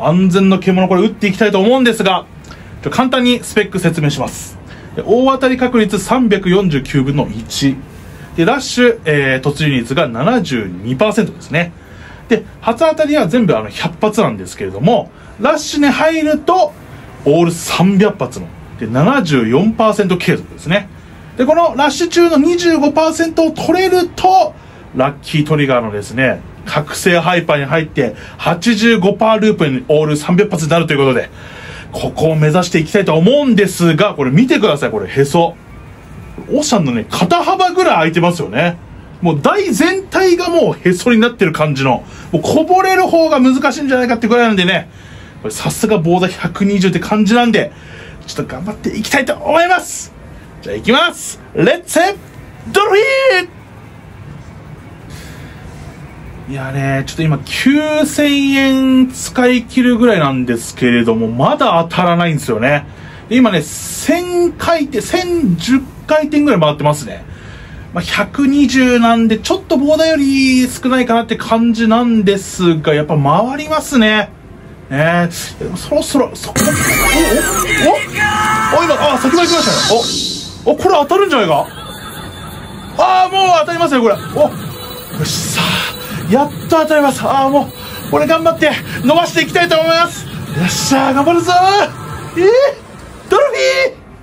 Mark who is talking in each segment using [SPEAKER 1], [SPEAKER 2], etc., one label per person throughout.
[SPEAKER 1] もう安全の獣これ打っていきたいと思うんですが、簡単にスペック説明します。大当たり確率349分の1で、ラッシュ、突入率が 72% ですね。で、初当たりは全部100発なんですけれども、ラッシュに入るとオール300発ので 74% 継続ですね。で、このラッシュ中の 25% を取れるとラッキートリガーのですね、覚醒ハイパーに入って 85% ループにオール300発になるということで、ここを目指していきたいと思うんですが、これ見てください。これへそオシャンのね、肩幅ぐらい開いてますよね。もう台全体がもうへそになってる感じの、もうこぼれる方が難しいんじゃないかってくらいなんでね、これさすがボーダー120って感じなんで、ちょっと頑張っていきたいと思います。じゃあ行きます。レッツドルフィー。いやね、ちょっと今9000円使い切るぐらいなんですけれども、まだ当たらないんですよね。今ね、1000回転、1010回転ぐらい回ってますね。120なんで、ちょっとボーダーより少ないかなって感じなんですが、やっぱ回りますね。でもそろそろ、今、先回来ましたね。これ当たるんじゃないか。もう当たりますね、これ。よし、さあ、やっと当たります。もう、これ頑張って伸ばしていきたいと思います。よっしゃー、頑張るぞー。ドルフィー。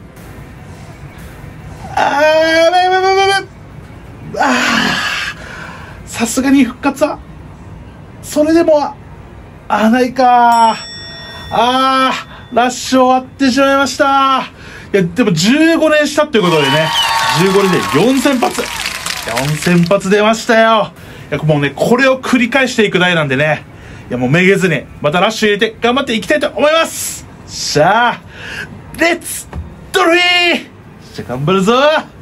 [SPEAKER 1] さすがに復活はそれでもないか。ラッシュ終わってしまいました。いやでも15年したっていうことでね、15年で4000発出ましたよ。いやもうね、これを繰り返していく台なんでね、いやもうめげずにまたラッシュ入れて頑張っていきたいと思います。さあレッツドルフィー。じゃあ頑張るぞ。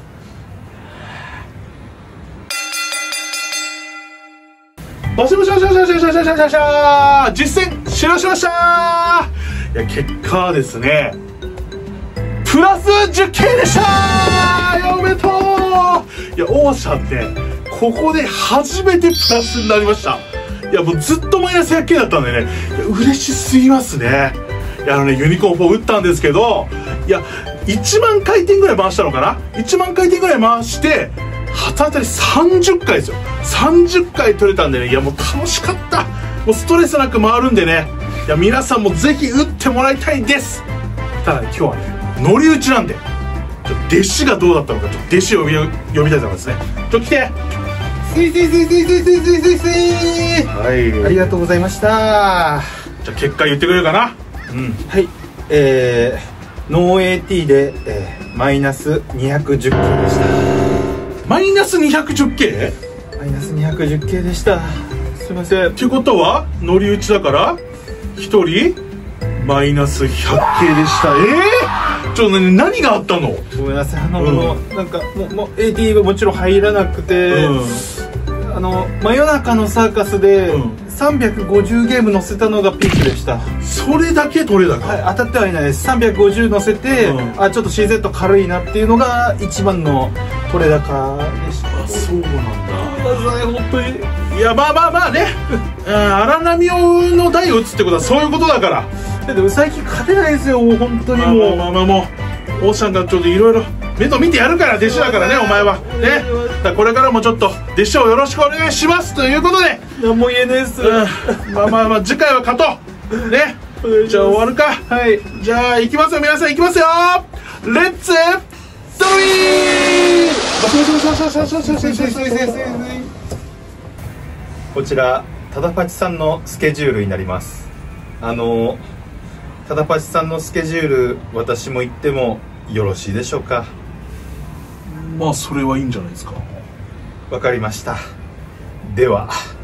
[SPEAKER 1] バシバシバシバシバシバシバシバシバシ、実践終了しました。いや結果はですね、プラス 10K でした。おめでとう。いやオーシャンね、ここで初めてプラスになりました。いやもうずっとマイナス 100K だったんでね、いや嬉しすぎますね。いやユニコーン4打ったんですけど、いや1万回転ぐらい回したのかな。1万回転ぐらい回して初当たり30回ですよ。30回取れたんでね、いやもう楽しかった。もうストレスなく回るんでね、いや皆さんもぜひ打ってもらいたいです。ただね、今日はね乗り打ちなんで、弟子がどうだったのか、ちょっと弟子を呼びたいと思いますね。ちょっと来て。
[SPEAKER 2] スイありがとうございました。じ
[SPEAKER 1] ゃあ結果言ってくれるかな。
[SPEAKER 2] はい、ノー AT で、マイナス 210K でした。
[SPEAKER 1] マイナス 210K？
[SPEAKER 2] マイナス 210K でした。すいません。
[SPEAKER 1] ってことは乗り打ちだから1人マイナス 100K でした。ちょっと何があったの？
[SPEAKER 2] ごめんなさい、なんかもう AT はもちろん入らなくて、真夜中のサーカスで350ゲーム載せたのがピークでした。
[SPEAKER 1] それだけ取れ高？
[SPEAKER 2] はい、当たってはいないです。350載せて、あ、ちょっと CZ 軽いなっていうのが一番の取れ高でした。
[SPEAKER 1] そうなんだ。
[SPEAKER 2] 本当に。
[SPEAKER 1] いや、まあね、荒波の台を打つってことはそういうことだから。
[SPEAKER 2] だってウサギ勝てないですよ、もう本当にもう。
[SPEAKER 1] もうオーシャンがちょっといろいろ面倒見てやるから、弟子だからね、お前はね。だからこれからもちょっと弟子をよろしくお願いしますということで、
[SPEAKER 2] 何も言えないです。
[SPEAKER 1] まあ次回は勝とうね。じゃあ終わるか。
[SPEAKER 2] はい、
[SPEAKER 1] じゃあ行きますよ、皆さん行きますよ。レッツドリー。
[SPEAKER 2] こちらタダパチさんのスケジュールになります。タダパチさんのスケジュール、私も行ってもよろしいでしょうか？
[SPEAKER 1] まあそれはいいんじゃないですか。
[SPEAKER 2] わかりました。では。